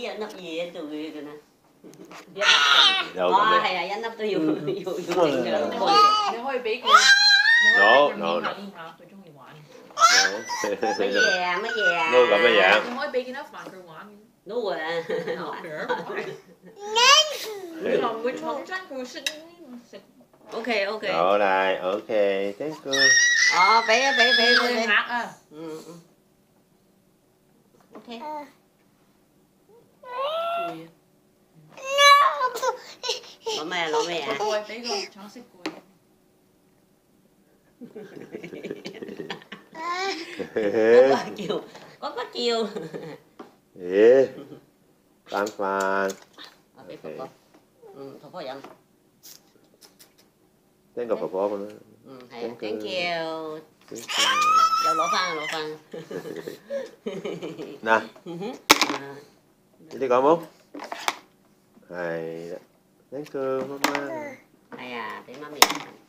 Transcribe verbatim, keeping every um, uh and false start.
忍粒嘢做佢嘅呢？ 有哦， 咁係啊，一粒都要要要整㗎啦， 你好可開以你可以俾佢，你可以攞俾佢攞練下練下，佢中意玩。 乜嘢啊？乜嘢啊？ 撈咁嘅樣。 你可以俾幾多飯佢玩嘅。 撈啊！ 佢就唔會創真，佢會識食。 O K O K。 好嚟 ，OK，thank you。 哦，俾啊俾俾俾俾。 鴨啊！ 嗯嗯。O K。攞咩啊？攞咩啊？ 蓋俾個橙色蓋。 嗰個叫，嗰個叫。 咦？飯飯。 啊，俾婆婆。嗯，婆婆飲。 聽個婆婆咁啦。 嗯，係啊 ，thank you。 Thank you 又攞翻攞翻。 嗱， 嗯哼。 你哋講冇？係啦，thank you，媽媽。 係啊，俾媽咪。